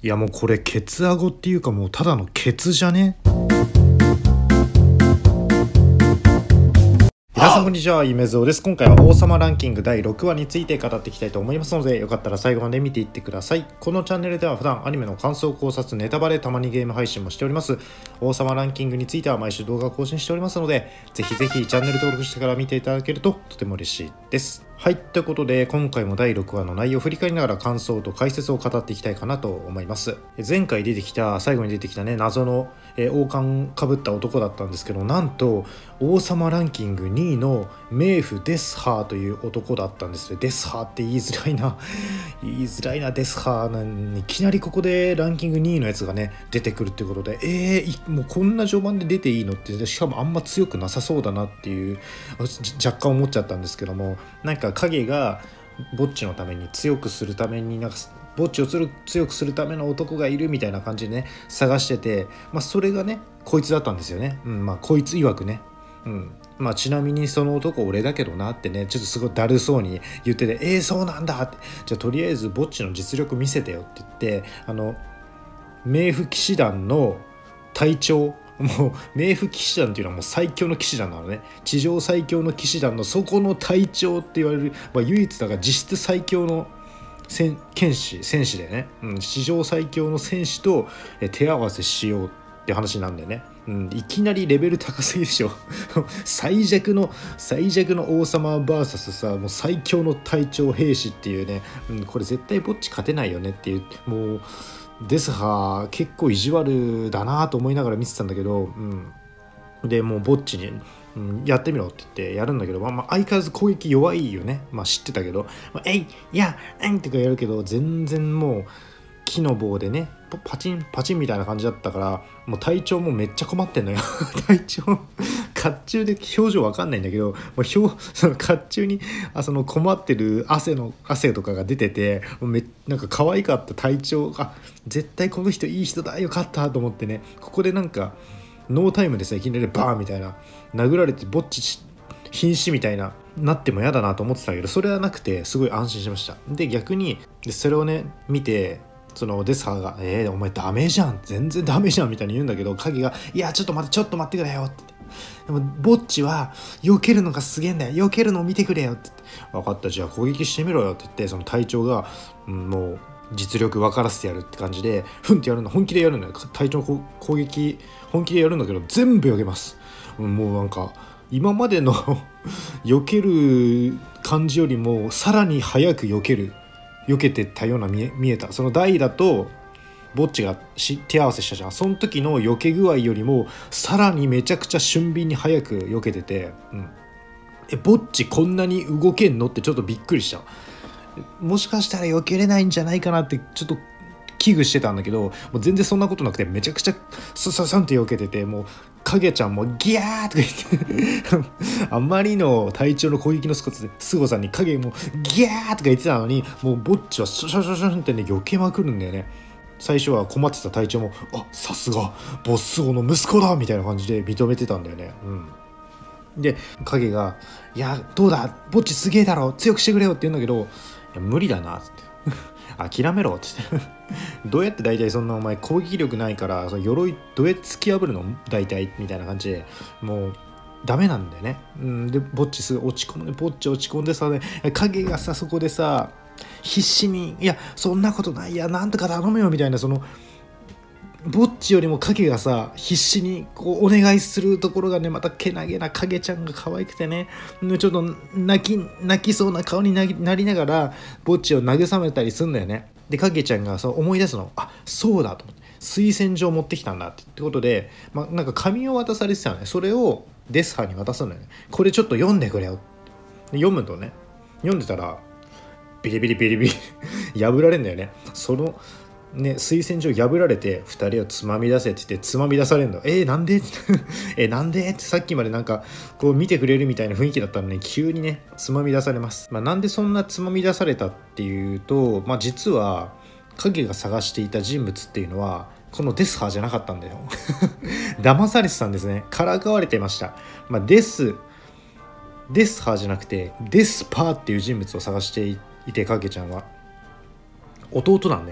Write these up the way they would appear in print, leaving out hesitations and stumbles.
いやもうこれケツアゴっていうかもうただのケツじゃね。皆さんこんにちは、ゆめぞうです。今回は王様ランキング第6話について語っていきたいと思いますので、よかったら最後まで見ていってください。このチャンネルでは普段アニメの感想考察、ネタバレ、たまにゲーム配信もしております。王様ランキングについては毎週動画を更新しておりますので、ぜひぜひチャンネル登録してから見ていただけるととても嬉しいです。はい、ということで今回も第6話の内容を振り返りながら感想と解説を語っていきたいかなと思います。前回最後に出てきたね、謎の王冠かぶった男だったんですけど、なんと王様ランキング2位の冥府デスハーという男だったんですよ。デスハーって言いづらいなデスハーなんいきなりここでランキング2位のやつがね出てくるってことで、もうこんな序盤で出ていいのって、しかもあんま強くなさそうだなっていう若干思っちゃったんですけども、なんか影がぼっちのために強くするためにぼっちを強くするための男がいるみたいな感じでね探してて、それがねこいつだったんですよね。こいつ曰くね、ちなみにその男俺だけどなってね、ちょっとすごいだるそうに言ってて、そうなんだって、じゃあとりあえずぼっちの実力見せてよって言って、冥府騎士団の隊長、もう冥府騎士団っていうのはもう最強の騎士団なのね。地上最強の騎士団のそこの隊長って言われる、唯一だから実質最強の戦士でね、史上最強の戦士と手合わせしようって話なんだよね。いきなりレベル高すぎでしょ最弱の王様 VS さ、もう最強の隊長兵士っていうね、これ絶対ぼっち勝てないよねっていう、もうデスハ結構意地悪だなと思いながら見てたんだけど、でもうぼっちに、やってみろって言ってやるんだけど、相変わらず攻撃弱いよね。知ってたけど、いやってかやるけど、全然もう木の棒でねパチンパチンみたいな感じだったから、もう隊長もめっちゃ困ってんのよ隊長甲冑で表情わかんないんだけど、その甲冑にその困ってる汗とかが出てて、なんか可愛かった隊長が、絶対この人いい人だ、よかったと思ってね、ここでなんかノータイムでさいきなりバーンみたいな殴られてぼっち瀕死みたいななっても嫌だなと思ってたけど、それはなくてすごい安心しました。で逆にそれをね見て、そのデスハーがお前ダメじゃん、全然ダメじゃんみたいに言うんだけど、影がいやちょっと待ってくれよって言って、でもぼっちは避けるのがすげえんだよ、避けるのを見てくれよって言って、分かったじゃあ攻撃してみろよって言って、その隊長が、もう実力分からせてやるって感じでふんってやるの、本気でやるんだよ。隊長の攻撃本気でやるんだけど全部避けます。もうなんか今までの避ける感じよりもさらに早く避けてたような見えた。その台だとぼっちが手合わせしたじゃん、その時の避け具合よりもさらにめちゃくちゃ俊敏に早く避けてて、ぼっちこんなに動けんのってちょっとびっくりした。もしかしたら避けれないんじゃないかなってちょっと危惧してたんだけど、もう全然そんなことなくて、めちゃくちゃサンって避けてて、もう影ちゃんもギャーとか言ってあまりの隊長の攻撃の凄さに影もギャーとか言ってたのに、もうぼっちはシャンってね避けまくるんだよね。最初は困ってた隊長もさすがボス王の息子だみたいな感じで認めてたんだよね。で影がいやどうだぼっちすげえだろ強くしてくれよって言うんだけど、いや無理だなって諦めろってどうやって大体そんなお前攻撃力ないからその鎧どうやって突き破るの大体みたいな感じで、もうダメなんだよね。でぼっちすぐ落ち込んでさ、影がさそこでさ必死にいやそんなことない、いやなんとか頼むよみたいな、そのぼっちよりも影がさ必死にこうお願いするところがね、またけなげな影ちゃんが可愛くてね、ちょっと泣きそうな顔になりながらぼっちを慰めたりすんだよね。で影ちゃんがそう思い出すの、そうだと思って推薦状持ってきたんだってことで、なんか紙を渡されてたのね。それをデスハに渡すのよね。これちょっと読んでくれよ。読むとね、読んでたらビリビリ破られるんだよね。そのね、推薦状破られて2人をつまみ出せって言ってつまみ出されるの。なんでなんでってさっきまでなんかこう見てくれるみたいな雰囲気だったのに急にねつまみ出されます。なんでそんなつまみ出されたっていうと、実は影が探していた人物っていうのはこのデスハーじゃなかったんだよ騙されてたんですね。からかわれてました。デスハーじゃなくてデスパーっていう人物を探していて、影ちゃんは弟なんだよね。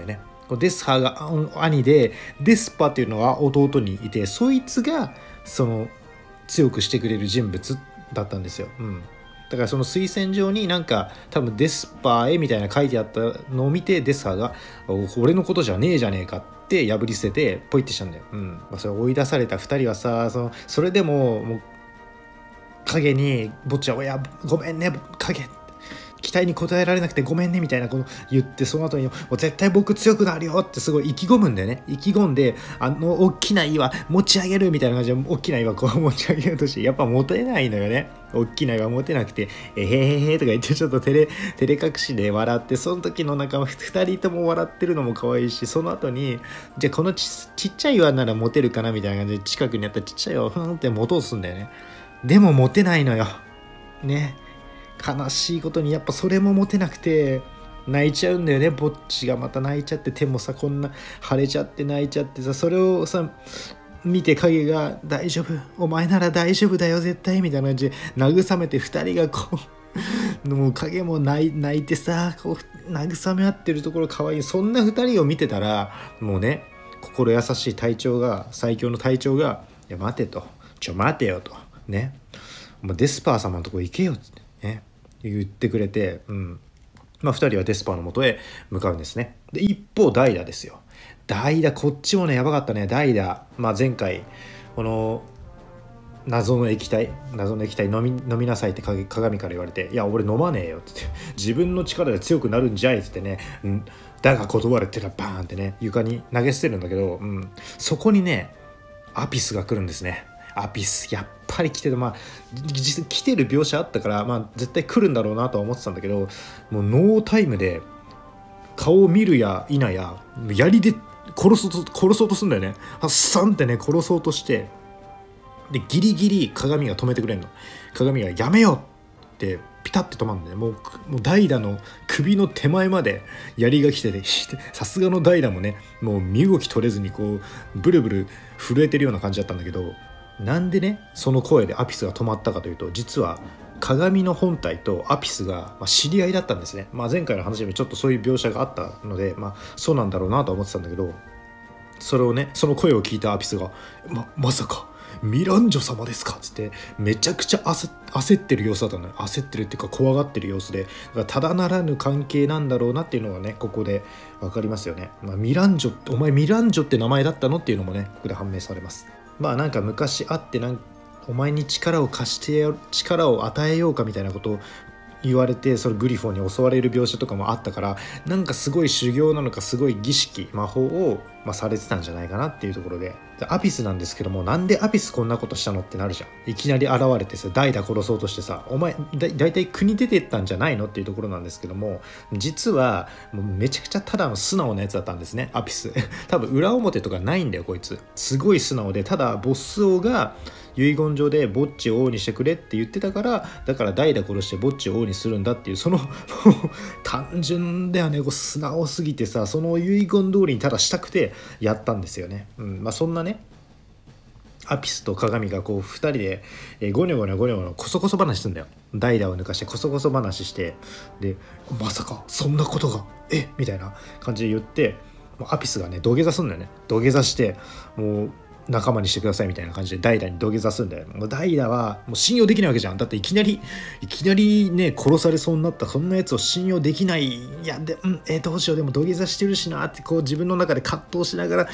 デスハーが兄で、デスパっていうのは弟にいて、そいつがその強くしてくれる人物だったんですよ。だからその推薦状になんか多分デスパーへみたいな書いてあったのを見て、デスハーが俺のことじゃねえじゃねえかって破り捨ててポイってしたんだよ。それ追い出された2人はさ、それでも影にぼっちは「いやごめんね影、期待に応えられなくてごめんね」みたいなこと言って、その後に「もう絶対僕強くなるよ」ってすごい意気込むんだよね。意気込んで大きな岩持ち上げるみたいな感じで、大きな岩こう持ち上げようとして、やっぱ持てないのよね。大きな岩持てなくて「へへへ」とか言ってちょっと照れ隠しで笑って、その時の仲間2人とも笑ってるのも可愛いし、その後にじゃあこのちっちゃい岩なら持てるかなみたいな感じで近くにあったちっちゃい岩をふんって持とうとするんだよね。でも持てないのよね。悲しいことにやっぱそれも持てなくて泣いちゃうんだよね。ぼっちがまた泣いちゃって、手もさこんな腫れちゃって泣いちゃってさ、それをさ見て影が「大丈夫、お前なら大丈夫だよ絶対」みたいな感じで慰めて、2人がこうもう影も泣いてさ、こう慰め合ってるところ可愛い。そんな2人を見てたらもうね、心優しい隊長が、最強の隊長が「いや待て」と「待てよ」とね、もうデスパー様のとこ行けよってね言ってくれて、2人はデスパーの元へ向かうんですね。で一方ダイダですよ。ダイダこっちもねやばかったね。ダイダ、前回この謎の液体飲みなさいって鏡から言われて「いや俺飲まねえよ」って言って「自分の力で強くなるんじゃい」って言ってね、だが断れってらバーンってね床に投げ捨てるんだけど、そこにねアピスが来るんですね。アピスやっぱり来てて、実際来てる描写あったから、絶対来るんだろうなとは思ってたんだけど、もうノータイムで顔を見るや否や槍で殺そうとするんだよね。サンってね殺そうとして、でギリギリ鏡が止めてくれんの。鏡がやめよってピタッて止まるんだよね。もうダイダの首の手前まで槍が来てて、さすがのダイダもねもう身動き取れずにこうブルブル震えてるような感じだったんだけど、なんでねその声でアピスが止まったかというと、実は鏡の本体とアピスが知り合いだったんですね。前回の話でちょっとそういう描写があったので、そうなんだろうなと思ってたんだけど、それをねその声を聞いたアピスがまさかミランジョ様ですかって言ってめちゃくちゃ焦ってる様子だったのよ。焦ってるっていうか怖がってる様子で、だからただならぬ関係なんだろうなっていうのがねここで分かりますよね。ミランジョ、お前ミランジョって名前だったのっていうのもねここで判明されます。なんか昔会ってお前に力を貸して力を与えようかみたいなことを言われて、それグリフォンに襲われる描写とかもあったから、なんかすごい修行なのかすごい儀式魔法を、されてたんじゃないかなっていうところで、アピスなんですけども、なんでアピスこんなことしたのってなるじゃん。いきなり現れてさダイダ殺そうとしてさ、お前だいたい国出てったんじゃないのっていうところなんですけども、実はもうめちゃくちゃただの素直なやつだったんですね、アピス多分裏表とかないんだよこいつ。すごい素直で、ただボス王が遺言状でボッチを王にしてくれって言ってたから、だからダイダ殺してボッチを王にするんだっていう、その単純だよね。素直すぎてさ、その遺言通りにただしたくてやったんですよね。そんなねアピスと鏡がこう2人でゴニョゴニョコソコソ話するんだよ。ダイダを抜かしてコソコソ話して、でまさかそんなことがみたいな感じで言って、アピスがね土下座するんだよね。土下座してもう仲間にしてくださいみたいな感じでダイダに土下座するんだよ。もうダイダはもう信用できないわけじゃん。だっていきなりね殺されそうになったそんなやつを信用できない。いやでどうしよう、でも土下座してるしなってこう自分の中で葛藤しながら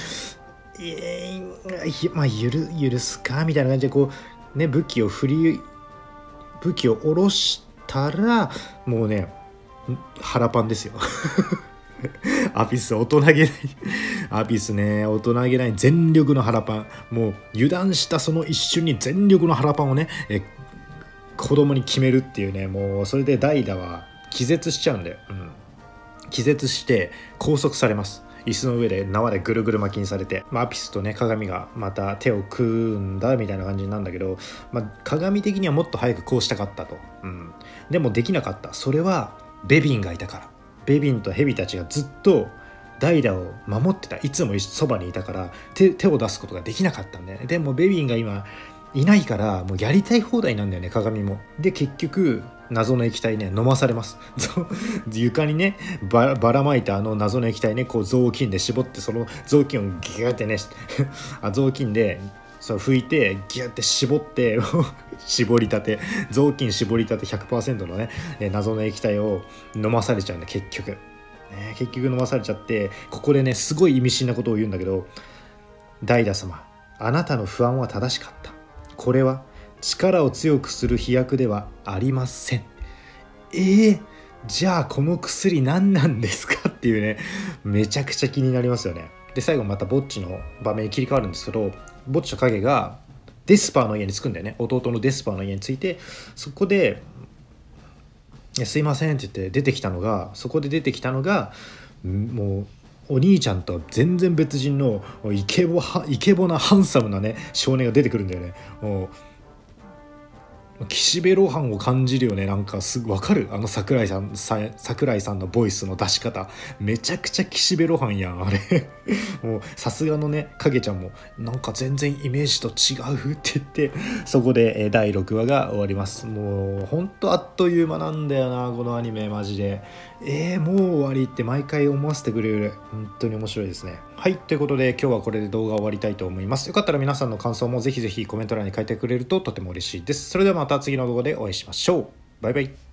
許すかみたいな感じでこうね武器を下ろしたらもうね腹パンですよアピス大人げないアピスね大人げない全力の腹パン、もう油断したその一瞬に全力の腹パンをね子供に決めるっていうね、もうそれでダイダは気絶しちゃうんだよ。気絶して拘束されます。椅子の上で縄でぐるぐる巻きにされて、アピスとね鏡がまた手を組んだみたいな感じなんだけど、鏡的にはもっと早くこうしたかったと、でもできなかった。それはベビンがいたから。ベビンとヘビたちがずっとダイダを守ってた、いつもそばにいたから手を出すことができなかったんだよね。でもベビンが今いないからもうやりたい放題なんだよね、鏡も。で結局謎の液体ね飲まされます床にねばらまいた謎の液体ね、こう雑巾で絞って、その雑巾をギューってね雑巾でそう拭いてギューって絞って絞りたて雑巾絞りたて 100% のね謎の液体を飲まされちゃうんだ結局、結局飲まされちゃって、ここでねすごい意味深なことを言うんだけど、ダイダ様、あなたの不安は正しかった。これは力を強くする飛躍ではありません。じゃあこの薬何なんですかっていうね、めちゃくちゃ気になりますよね。で最後またぼっちの場面に切り替わるんですけど、ぼっちと影がデスパーの家に着くんだよね。弟のデスパーの家に着いて、そこで「すいません」って言って出てきたのが、そこで出てきたのがもうお兄ちゃんとは全然別人のイケボなハンサムなね少年が出てくるんだよね。もう岸辺露伴を感じるよね。なんかすぐ分かる、桜井さんのボイスの出し方、めちゃくちゃ岸辺露伴やんあれもうさすがのね影ちゃんもなんか全然イメージと違うって言って、そこで第6話が終わります。もうほんとあっという間なんだよなこのアニメマジで。もう終わりって毎回思わせてくれる、本当に面白いですね。はい、ということで今日はこれで動画終わりたいと思います。よかったら皆さんの感想もぜひぜひコメント欄に書いてくれるととても嬉しいです。それではまた次の動画でお会いしましょう。バイバイ。